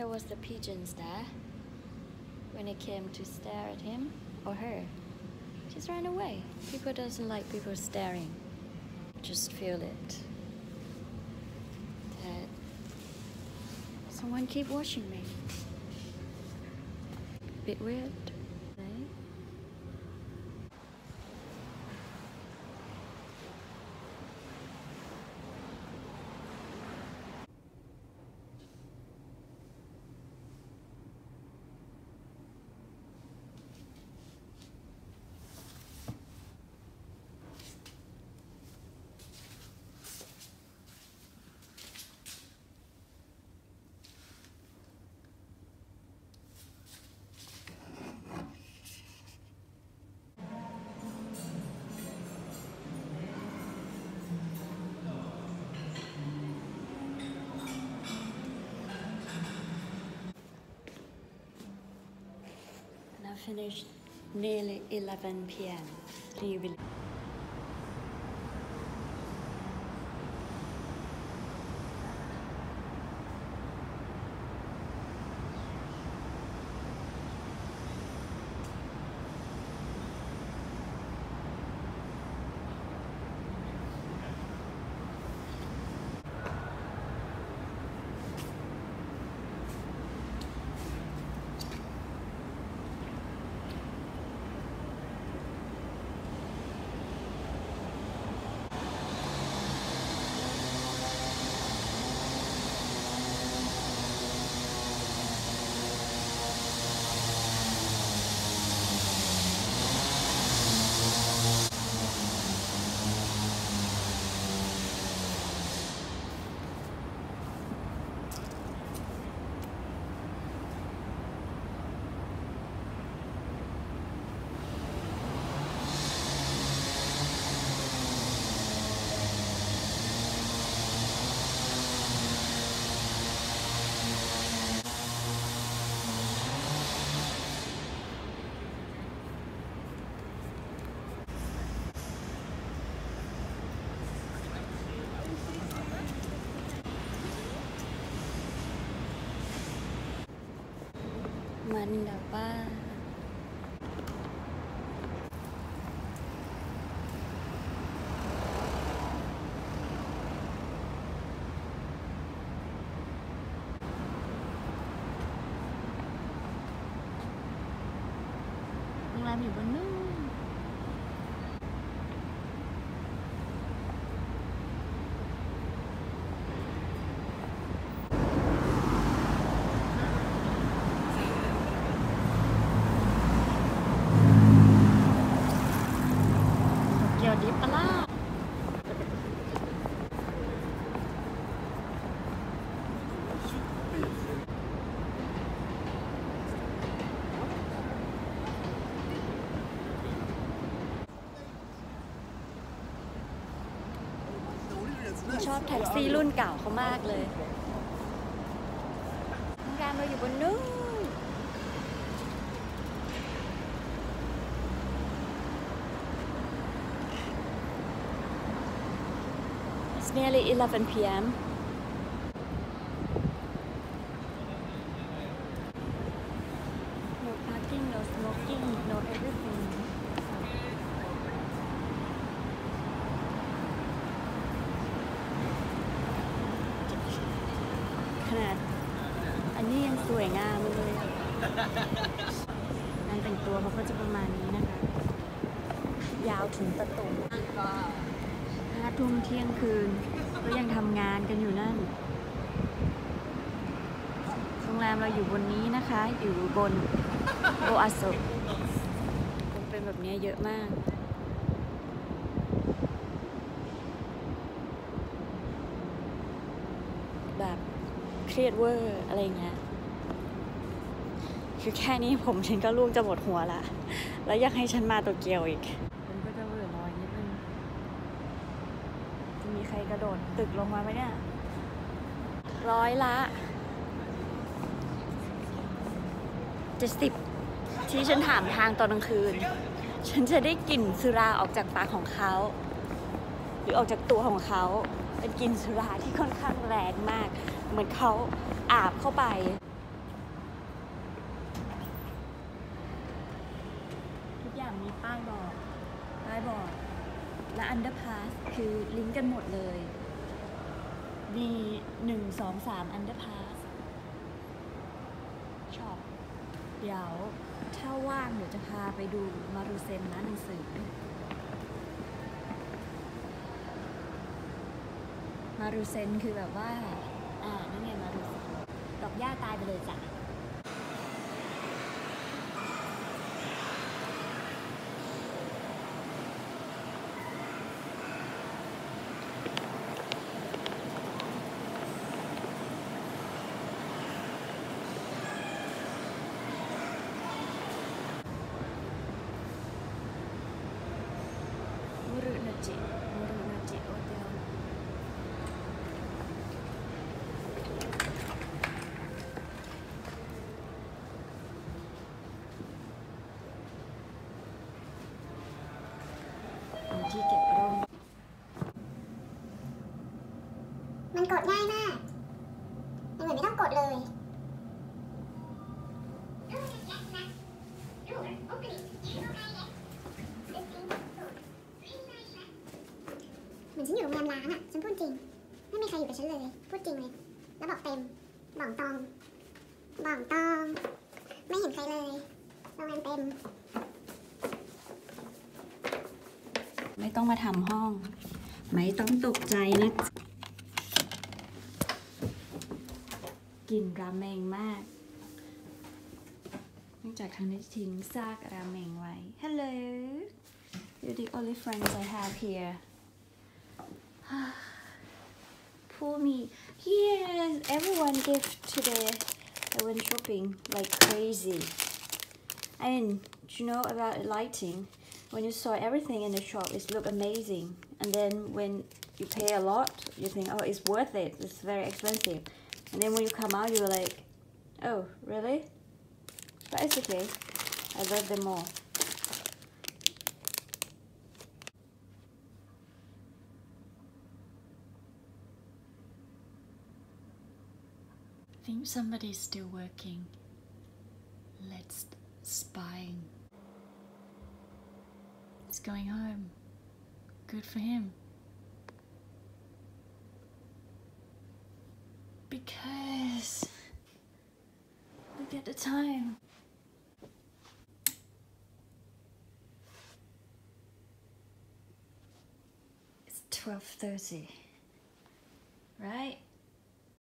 There was the pigeons there. When it came to stare at him or her, just ran away. People doesn't like people staring. Just feel it. That someone keep watching me. Bit weird. Right? Finished nearly 11 p.m. Leaving. มันแบบว่าโรงแรมอยู่บนนู้นดิปลาชอบแท็กซี่รุ่นเก่าเขามากเลยโรงแรมเราอยู่บนนู้นNearly 11 p.m. No parking, no smoking, no everything. ขนาดอันนี้ยังสวยงามเลยการแต่งตัวเขาก็จะประมาณนี้นะคะยาวถึงประตู5 ทุ่มเที่ยงคืนก็ยังทำงานกันอยู่นั่นโรงแรมเราอยู่บนนี้นะคะอยู่บนโออาโซเป็นแบบนี้เยอะมากแบบเครียดเวอร์อะไรเงี้ยคือแค่นี้ผมฉันก็ลูกจะหมดหัวละแล้วอยากให้ฉันมาโตเกียวอีกมีใครกระโดดตึกลงมาไหมเนี่ย100 ละ70ที่ฉันถามทางตอนกลางคืนฉันจะได้กลิ่นสุราออกจากปากของเขาหรือออกจากตัวของเขาเป็นกลิ่นสุราที่ค่อนข้างแรงมากเหมือนเขาอาบเข้าไปอันเดอร์พาสคือลิงก์กันหมดเลยมี1 2 3อันเดอร์พาสชอบเดี๋ยวถ้าว่างเดี๋ยวจะพาไปดูมารูเซนนะหนังสือมารูเซนคือแบบว่านั่นไงมารูเซนดอกหญ้าตายไปเลยจ้ะมูรุนาจิโอเทลที่เก็บร่มมันกดง่ายมากมันเหมือนไม่ต้องกดเลยเหมือนฉันอยู่โรงแรมล้างอ่ะฉันพูดจริงไม่มีใครอยู่กับฉันเลยพูดจริงเลยแล้วบอกเต็มบ่องตองไม่เห็นใครเลยโรงแรมเต็มไม่ต้องมาทำห้องไม่ต้องตกใจนะกลิ่นราเมงมากเนื่องจากทางนี้ทิ้งซากราเมงไว้ Hello you're the only friends I have here Poor me yes everyone gift today I went shopping like crazy and you know about lighting when you saw everything in the shop it looked amazing and then when you pay a lot you think oh it's worth it it's very expensive and then when you come out you're like oh really but it's okay I love them all I think somebody's still working let's spying he's going home good for him because look at the time it's 12:30 right